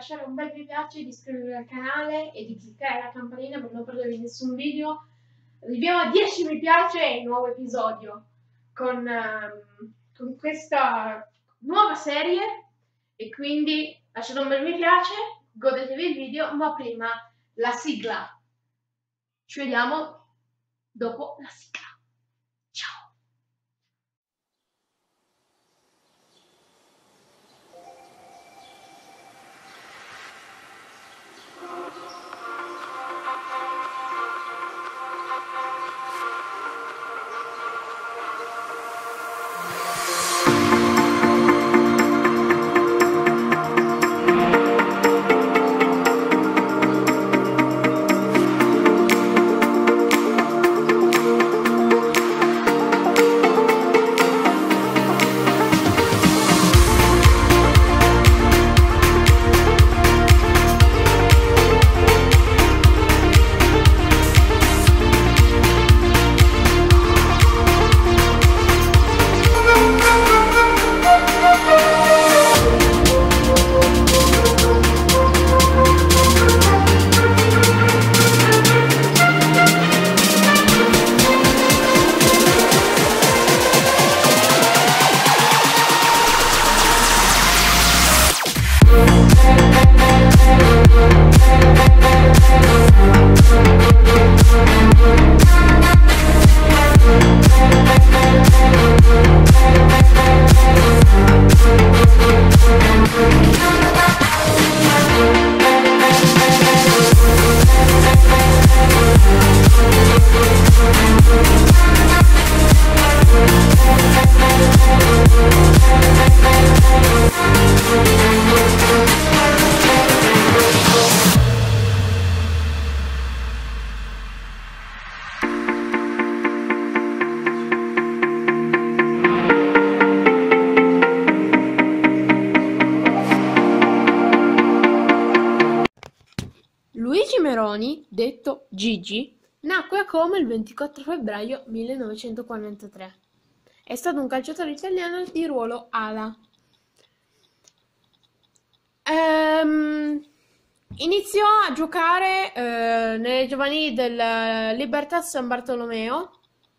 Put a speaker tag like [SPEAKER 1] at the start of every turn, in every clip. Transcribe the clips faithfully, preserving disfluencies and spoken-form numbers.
[SPEAKER 1] lasciare un bel mi piace, di iscrivervi al canale e di cliccare la campanella per non perdervi nessun video. Arriviamo a dieci mi piace e un nuovo episodio con, um, con questa nuova serie, e quindi lasciate un bel mi piace, godetevi il video, ma prima la sigla. Ci vediamo dopo la sigla. Ciao! Luigi Meroni, detto Gigi, nacque a Como il ventiquattro febbraio millenovecentoquarantatré. È stato un calciatore italiano di ruolo ala. Ehm, iniziò a giocare eh, nelle giovanili del Libertad San Bartolomeo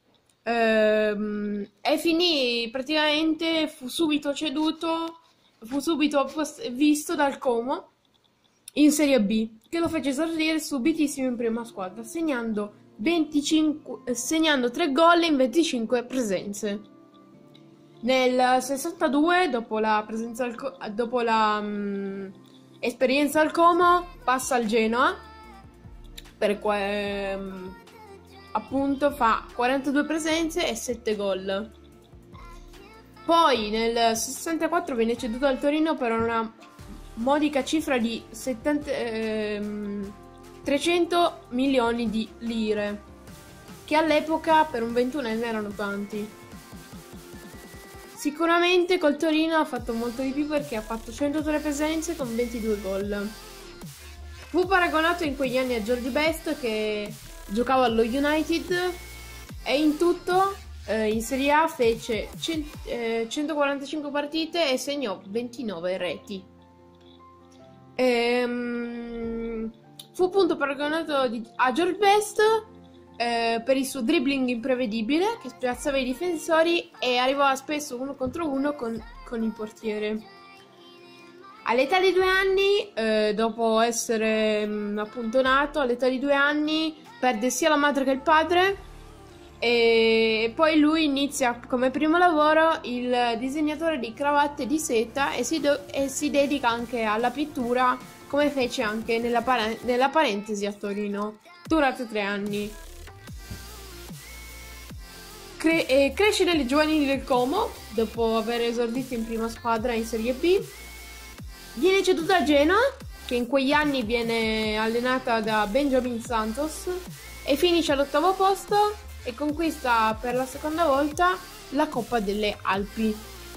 [SPEAKER 1] ehm, e finì praticamente, fu subito ceduto, fu subito visto dal Como in Serie B, che lo fece esordire subitissimo in prima squadra, segnando, venticinque, segnando tre gol in venticinque presenze. Nel sessantadue, dopo la, presenza al, dopo la um, esperienza al Como, passa al Genoa, per cui um, appunto fa quarantadue presenze e sette gol. Poi nel sessantaquattro viene ceduto al Torino per una modica cifra di settanta, ehm, trecento milioni di lire, che all'epoca per un ventunenne erano tanti. Sicuramente col Torino ha fatto molto di più, perché ha fatto centotré presenze con ventidue gol. Fu paragonato in quegli anni a George Best, che giocava allo United, e in tutto eh, in Serie A fece cent- eh, centoquarantacinque partite e segnò ventinove reti. Ehm, fu appunto paragonato di, a George Best eh, per il suo dribbling imprevedibile, che spiazzava i difensori e arrivava spesso uno contro uno con, con il portiere. All'età di due anni, eh, dopo essere mh, appunto nato, all'età di due anni perde sia la madre che il padre, e poi lui inizia come primo lavoro il disegnatore di cravatte di seta e si, do- e si dedica anche alla pittura, come fece anche nella, par- nella parentesi a Torino, durate tre anni. Cre- e cresce nelle giovanili del Como, dopo aver esordito in prima squadra in Serie B. Viene ceduto a Genoa, che in quegli anni viene allenata da Benjamin Santos, e finisce all'ottavo posto e conquista per la seconda volta la Coppa delle Alpi.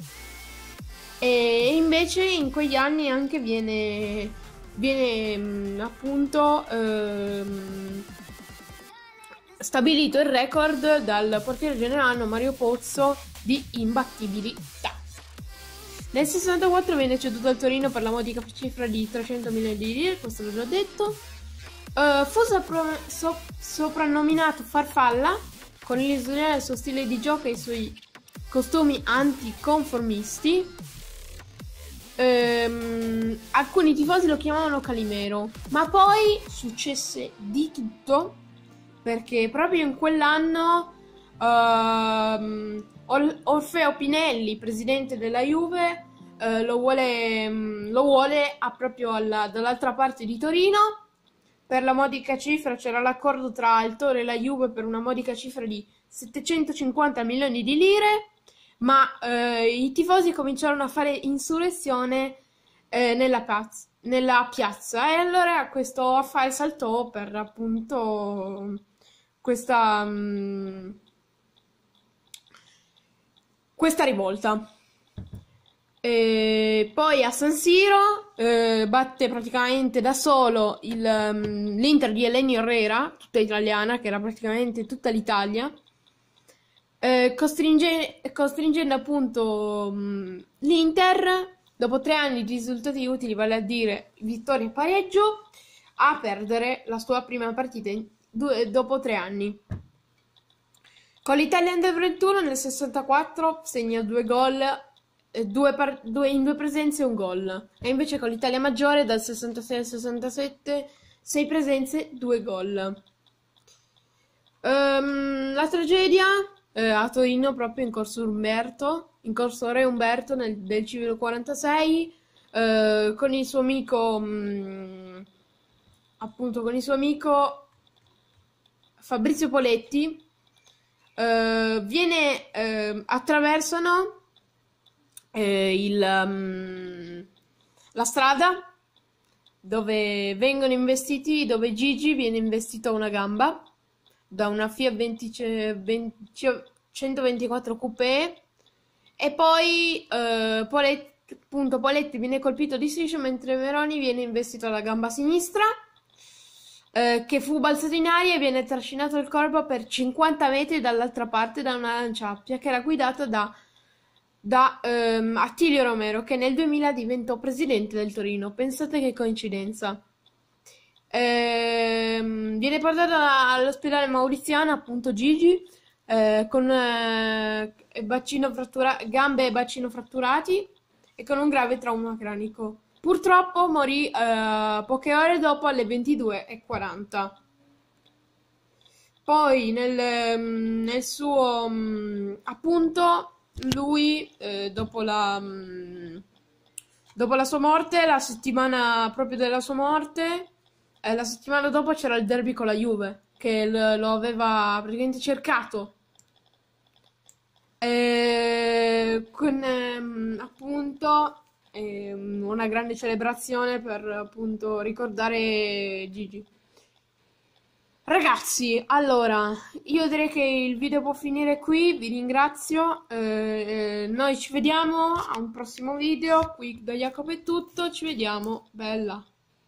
[SPEAKER 1] E invece in quegli anni anche viene, viene mh, appunto ehm, stabilito il record dal portiere generale Mario Pozzo di imbattibilità. Nel sessantaquattro viene ceduto al Torino per la modica cifra di trecento milioni di lire, questo l'ho già detto. Uh, fu sopra so soprannominato Farfalla, con l'illusione del suo stile di gioco e i suoi costumi anticonformisti. Um, alcuni tifosi lo chiamavano Calimero, ma poi successe di tutto, perché proprio in quell'anno uh, Orfeo Pinelli, presidente della Juve, uh, lo vuole, um, lo vuole a proprio dall'altra parte di Torino per la modica cifra. C'era l'accordo tra il Toro e la Juve per una modica cifra di settecentocinquanta milioni di lire, ma eh, i tifosi cominciarono a fare insurrezione eh, nella, piazza, nella piazza, e allora questo affare saltò per appunto questa, um, questa rivolta. E poi a San Siro eh, batte praticamente da solo um, l'Inter di Helenio Herrera, tutta italiana, che era praticamente tutta l'Italia, eh, costringe, costringendo appunto um, l'Inter, dopo tre anni di risultati utili, vale a dire vittoria e pareggio, a perdere la sua prima partita in, due, dopo tre anni. Con l'Italia Under ventuno nel sessantaquattro segna due gol, Due due, in due presenze e un gol, e invece con l'Italia maggiore dal sessantasei al sessantasette sei presenze, due gol. Um, la tragedia eh, a Torino, proprio in corso Umberto, in corso Re Umberto nel, del civile quarantasei, eh, con il suo amico, mh, appunto con il suo amico Fabrizio Poletti, eh, viene, eh, attraversano Eh, il, um, la strada dove vengono investiti, dove Gigi viene investito a una gamba da una Fiat venti, venti, centoventiquattro Coupé, e poi uh, Poletti, appunto, Poletti viene colpito di striscio, mentre Meroni viene investito alla gamba sinistra, uh, che fu balzato in aria e viene trascinato il corpo per cinquanta metri dall'altra parte da una lanciappia che era guidata da da um, Attilio Romero, che nel duemila diventò presidente del Torino. Pensate che coincidenza. Ehm, viene portato all'ospedale Mauriziano, appunto Gigi, eh, con eh, bacino frattura gambe e bacino fratturati e con un grave trauma cranico. Purtroppo morì eh, poche ore dopo, alle ventidue e quaranta. Poi nel, nel suo appunto lui, eh, dopo la mh, dopo la sua morte, la settimana proprio della sua morte, eh, la settimana dopo c'era il derby con la Juve, che lo aveva praticamente cercato, eh, con ehm, appunto ehm, una grande celebrazione per appunto ricordare Gigi. Ragazzi, allora, io direi che il video può finire qui, vi ringrazio, eh, eh, noi ci vediamo a un prossimo video, qui da Jacopo è tutto, ci vediamo, bella!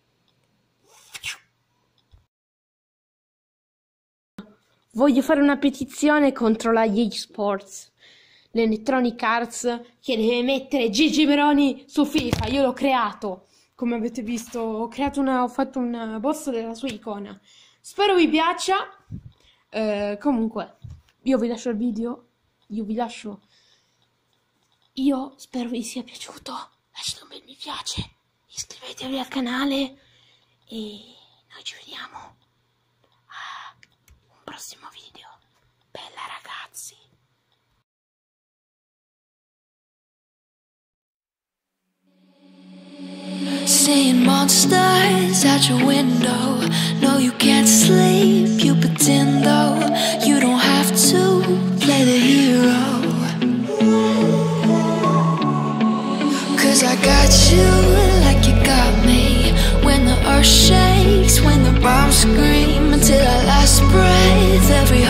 [SPEAKER 1] Voglio fare una petizione contro la E A Sports, l'Electronic Arts, che deve mettere Gigi Meroni su FIFA. Io l'ho creato, come avete visto, ho creato una, ho fatto una borsa della sua icona. Spero vi piaccia. Eh, comunque, io vi lascio il video. Io vi lascio. Io spero vi sia piaciuto. Lasciate un bel mi piace. Iscrivetevi al canale. E noi ci vediamo a un prossimo video. Bella ragazzi.
[SPEAKER 2] Seeing monsters at your window. No, you can't sleep, you pretend though. You don't have to play the hero. Cause I got you like you got me. When the earth shakes, when the bombs scream, until our last breath, every